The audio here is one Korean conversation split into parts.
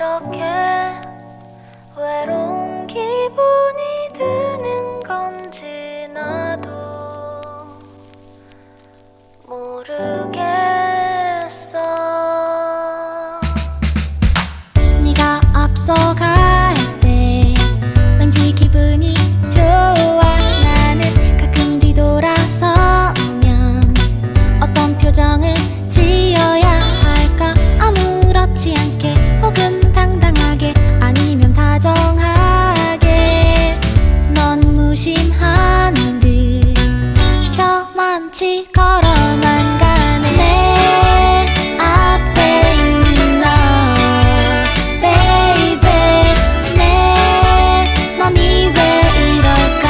이렇게 외로운 기분이 드는 건지 나도 모르겠어. 네가 앞서갈 때 왠지 기분이 좋아. 나는 가끔 뒤돌아서면 어떤 표정을 지어야 할까. 아무렇지 않게 혹은 당당하게 아니면 다정하게. 넌 무심한 듯 저만치 걸어만 가네. 내 앞에 있는 너 baby. 내 맘이 왜 이럴까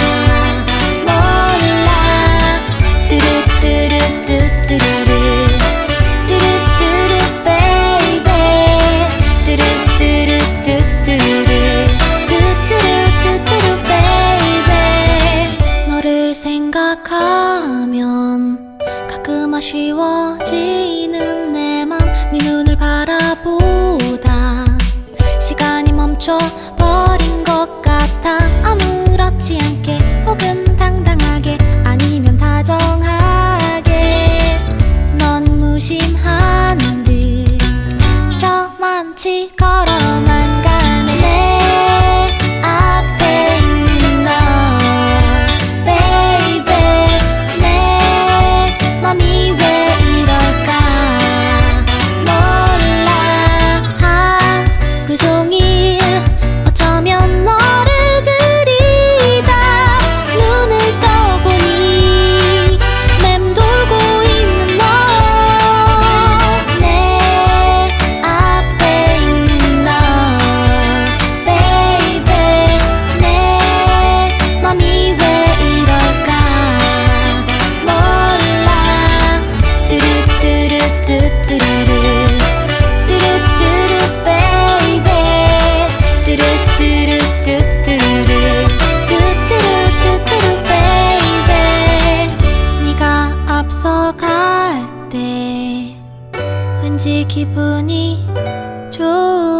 몰라. 뚜루뚜루뚜뚜루루 뚜루뚜루 baby. 뚜루뚜루뚜뚜루루 뚜뚜루뚜뚜루 baby. 너를 생각하면 가끔 아쉬워지는 내 맘. 네 눈을 바라보다 시간이 멈춰버린 것 같아. 아무렇지 않게 혹은 당당하게 아니면 다정하게. 넌 무심한 듯 저만치 걸어만 가네. 내 앞에 있는 너 baby. 내 맘이 왜 이럴까 몰라. 하루 종일 어쩌면 너를 그리다 눈을 떠보니 맴돌고 있는 너. 내 앞에 있는 너 baby. 내 맘이 왜 이럴까 몰라. 뚜루뚜루뚜뚜루루 뚜루뚜루 baby. 뚜루뚜루뚜뚜루루 뚜뚜루뚜뚜루 baby. 네가 앞서갈 때 왠지 기분이 좋아.